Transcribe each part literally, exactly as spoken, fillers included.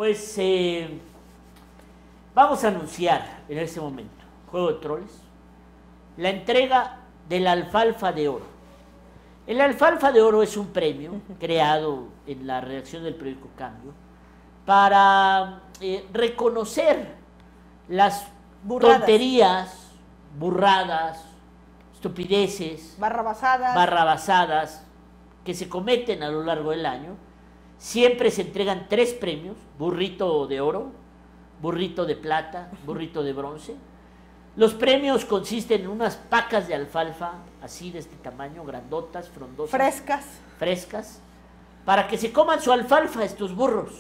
Pues eh, vamos a anunciar en este momento, Juego de Troles, la entrega del Alfalfa de Oro. El Alfalfa de Oro es un premio creado en la redacción del periódico Cambio para eh, reconocer las Burradas. tonterías, burradas, estupideces, Barrabasadas. barrabasadas que se cometen a lo largo del año. Siempre se entregan tres premios: burrito de oro, burrito de plata, burrito de bronce. Los premios consisten en unas pacas de alfalfa, así de este tamaño, grandotas, frondosas. Frescas. Frescas, para que se coman su alfalfa estos burros.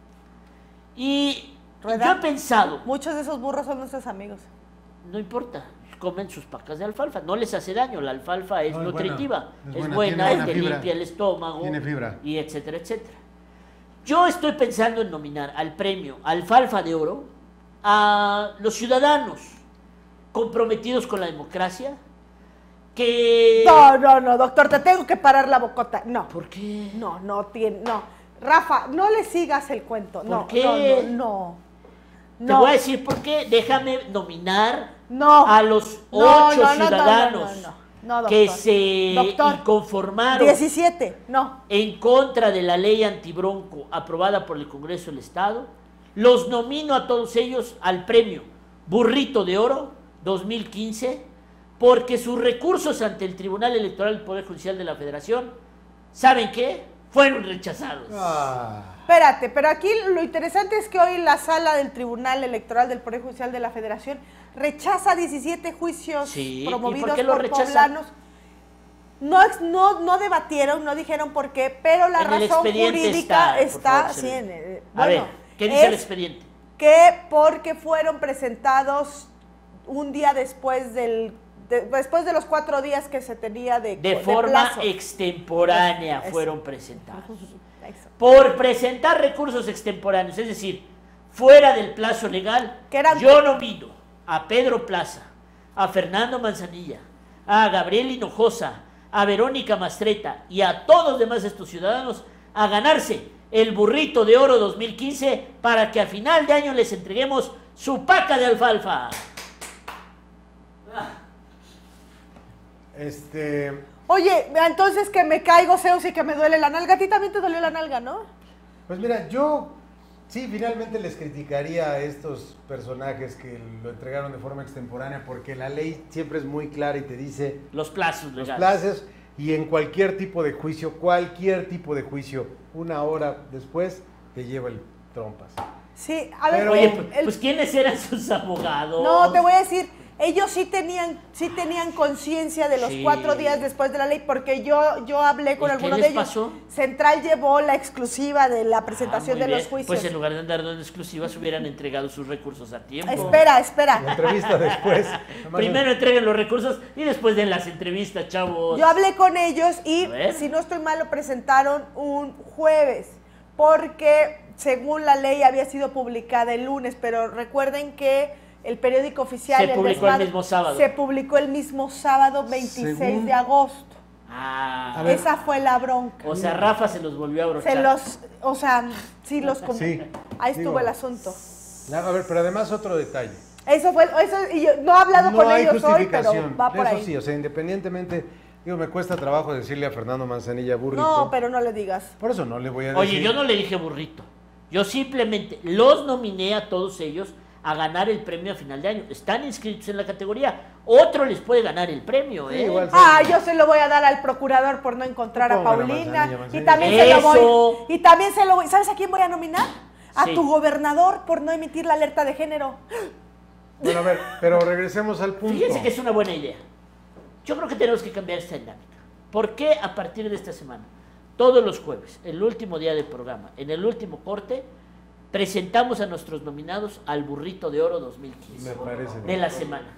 Y Rueda. yo he pensado, Muchos de esos burros son nuestros amigos. no importa, comen sus pacas de alfalfa, no les hace daño, la alfalfa es No, es nutritiva, buena, es es buena, buena, tiene buena te fibra. limpia el estómago, Tiene fibra. y etcétera, etcétera. Yo estoy pensando en nominar al premio Alfalfa de Oro a los ciudadanos comprometidos con la democracia, que... No, no, no, doctor, te tengo que parar la bocota. No. ¿Por qué? No, no tiene, no. Rafa, no le sigas el cuento. ¿Por No, qué? no, no, no. Te No. voy a decir por qué. Déjame nominar No. a los No, ocho no, no, no, ciudadanos no, no, no. No, doctor. que se Doctor. inconformaron diecisiete, no. en contra de la ley antibronco aprobada por el Congreso del Estado. Los nomino a todos ellos al premio Burrito de Oro dos mil quince, porque sus recursos ante el Tribunal Electoral del Poder Judicial de la Federación, ¿saben qué? Fueron rechazados. Ah, Espérate, pero aquí lo interesante es que hoy la sala del Tribunal Electoral del Poder Judicial de la Federación rechaza diecisiete juicios Sí, ¿y promovidos por qué lo por rechaza? poblanos. No, ex- no, no debatieron, no dijeron por qué, pero la En el razón expediente jurídica está, está, por favor, sí, se- en el- A bueno, ver, ¿qué dice el es expediente? que porque fueron presentados un día después del de- después de los cuatro días que se tenía de, De de forma plazo. extemporánea Eso. fueron presentados. Eso. Por presentar recursos extemporáneos, es decir, fuera del plazo legal, Que eran- yo nomino a Pedro Plaza, a Fernando Manzanilla, a Gabriel Hinojosa, a Verónica Mastreta y a todos los demás estos ciudadanos a ganarse el Burrito de Oro dos mil quince para que a final de año les entreguemos su paca de alfalfa. este, Oye, entonces que me caigo, Zeus, y que me duele la nalga. A ti también te dolió la nalga, ¿no? pues mira, yo sí finalmente les criticaría a estos personajes que lo entregaron de forma extemporánea, porque la ley siempre es muy clara y te dice Los plazos los legales. plazos, y en cualquier tipo de juicio, cualquier tipo de juicio, una hora después te lleva el trompas. Sí, a ver, Pero- Oye, el- pues, el- pues ¿quiénes eran sus abogados? no, te voy a decir, ellos sí tenían, sí tenían conciencia de los Sí. cuatro días después de la ley, porque yo, yo hablé con ¿Y qué algunos les de ellos. pasó? Central llevó la exclusiva de la Ah, presentación muy de los bien. juicios. Pues en lugar de andar dando exclusivas, hubieran entregado sus recursos a tiempo. Espera, La espera. entrevista después. nomás Primero entreguen los recursos y después den las entrevistas, chavos. Yo hablé con ellos y, A ver. si no estoy mal, lo presentaron un jueves, porque según la ley había sido publicada el lunes, pero recuerden que el periódico oficial... Se publicó el mismo sábado. Se publicó el mismo sábado veintiséis Según- de agosto. Ah, A ver. Esa fue la bronca. o sea, Rafa se los volvió a abrochar. Se los, o sea, sí los... com- Sí, Ahí estuvo digo- el asunto. No, a ver, pero además otro detalle. Eso fue, eso, y yo no he hablado No con hay ellos hoy, pero justificación. va por Eso ahí. sí, o sea, independientemente, digo, me cuesta trabajo decirle a Fernando Manzanilla burrito. No, pero no le digas. Por eso no le voy a decir. Oye, yo no le dije burrito. Yo simplemente los nominé a todos ellos a ganar el premio a final de año. Están inscritos en la categoría. Otro les puede ganar el premio, Sí, ¿eh? igual. Ah, yo se lo voy a dar al procurador por no encontrar a Póngale, Paulina. Manzanilla, Manzanilla. Y también se lo Eso. voy. Y también se lo voy. ¿Sabes a quién voy a nominar? A Sí. tu gobernador por no emitir la alerta de género. Bueno, a ver, pero regresemos al punto. Fíjense que es una buena idea. Yo creo que tenemos que cambiar esta dinámica. ¿Por qué a partir de esta semana, todos los jueves, el último día del programa, en el último corte, presentamos a nuestros nominados al Burrito de Oro dos mil quince? Me parece De bien. la semana.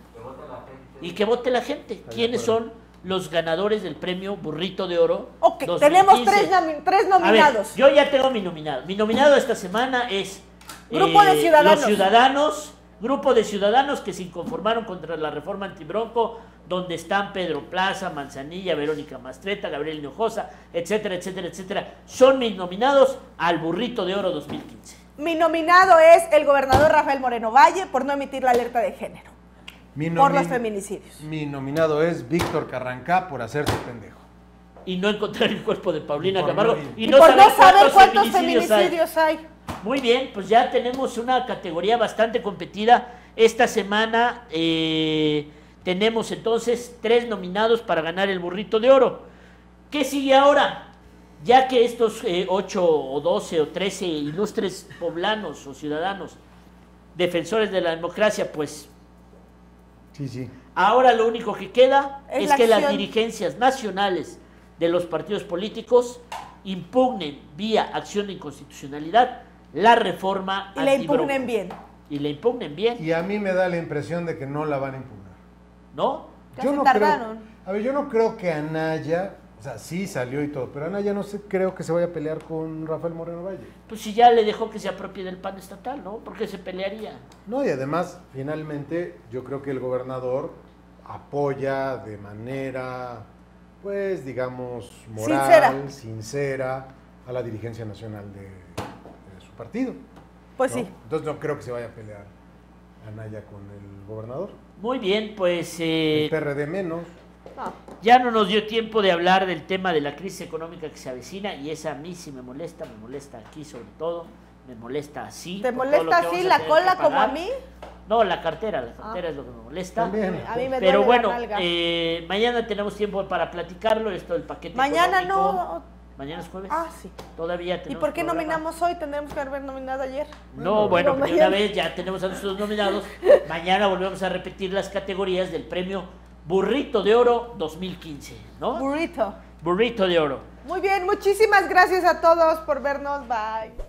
Y que vote la gente. de ¿Quiénes acuerdo. son los ganadores del premio Burrito de Oro Ok, dos mil quince? tenemos tres, nomi- tres A ver, nominados. yo ya tengo mi nominado. Mi nominado esta semana es Grupo de ciudadanos. Los ciudadanos, grupo de ciudadanos que se inconformaron contra la reforma antibronco, donde están Pedro Plaza, Manzanilla, Verónica Mastreta, Gabriel Hinojosa, etcétera, etcétera, etcétera. Son mis nominados al Burrito de Oro dos mil quince. Mi nominado es el gobernador Rafael Moreno Valle por no emitir la alerta de género. Mi Por nomi- los feminicidios. Mi nominado es Víctor Carrancá por hacerse pendejo. Y no encontrar el cuerpo de Paulina Y por Camargo. no- Y, Y, no por saber no saber cuántos feminicidios hay. feminicidios hay. Muy bien, pues ya tenemos una categoría bastante competida. Esta semana eh, tenemos entonces tres nominados para ganar el Burrito de Oro. ¿Qué sigue ahora? Ya que estos eh, ocho o doce o trece ilustres poblanos o ciudadanos defensores de la democracia, pues Sí, sí. ahora lo único que queda Es es, la que las acción. dirigencias nacionales de los partidos políticos impugnen vía acción de inconstitucionalidad la reforma Y la antibronco. impugnen bien. Y la impugnen bien, Y a mí me da la impresión de que no la van a impugnar. ¿no? Ya se tardaron. Creo, a ver, yo no creo que Anaya, o sea, sí salió y todo, pero Anaya no sé, creo que se vaya a pelear con Rafael Moreno Valle. Pues si ya le dejó que se apropie del PAN estatal, ¿no? ¿Por qué se pelearía? No, y además, finalmente, yo creo que el gobernador apoya de manera, pues, digamos, moral, Sincera. sincera, a la dirigencia nacional de, de su partido. Pues ¿no? sí. Entonces no creo que se vaya a pelear Anaya con el gobernador. Muy bien, pues eh, El P R D menos. No. ya no nos dio tiempo de hablar del tema de la crisis económica que se avecina y esa a mí sí me molesta, me molesta aquí sobre todo, me molesta así. ¿Te por todo lo molesta que así vamos a la tener que cola como a pagar. mí? No, la cartera, la cartera es lo que me molesta. También. A mí me Pero duele bueno, la nalga. eh, mañana tenemos tiempo para platicarlo, esto del paquete Mañana económico. no. Mañana es jueves. Ah, sí. Todavía ¿Y tenemos por qué programa. nominamos hoy? Tendremos que haber nominado ayer. No, bueno, Digo, de una mañana. vez ya tenemos a nuestros nominados. Mañana volvemos a repetir las categorías del premio Burrito de Oro dos mil quince, ¿no? Burrito. Burrito de Oro. Muy bien, muchísimas gracias a todos por vernos. Bye.